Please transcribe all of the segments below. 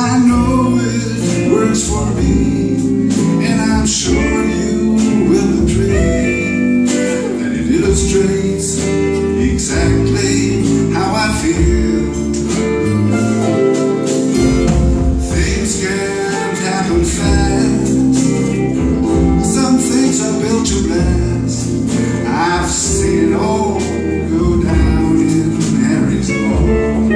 I know it works for me, and I'm sure you will agree that it illustrates exactly how I feel. Things can't happen fast. Some things are built to last. I've seen it all go down in Harry's Law.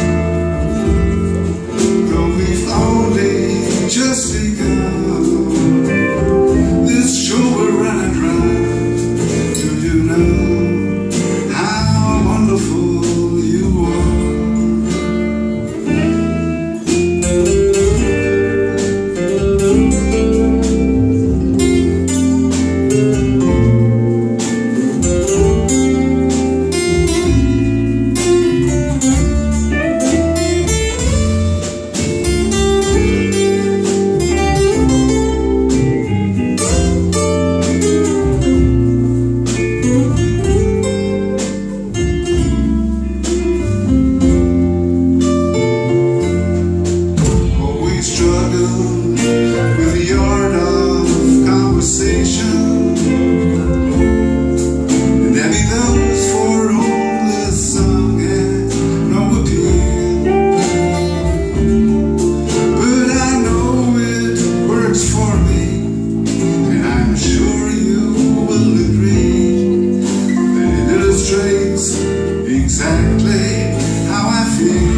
Though we've only just begun, this show will run and run. Do you know how wonderful you are? With the art of conversation, and there be those for whom the song has no appeal. But I know it works for me, and I'm sure you will agree that it illustrates exactly how I feel.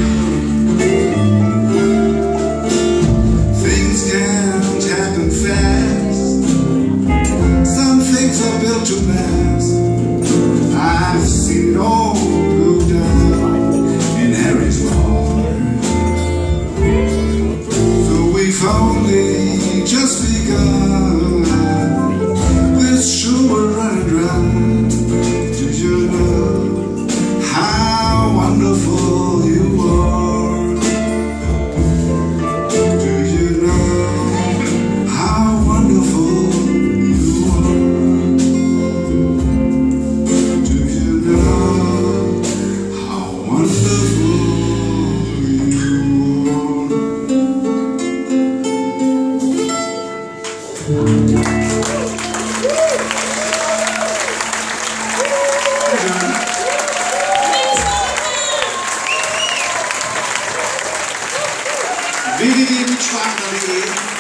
Can't happen fast. Some things are built to last. I've seen it all go down in Harry's Law. So we've only just begun. This show will run and run. Do you know how wonderful you are? www.beachfarm.de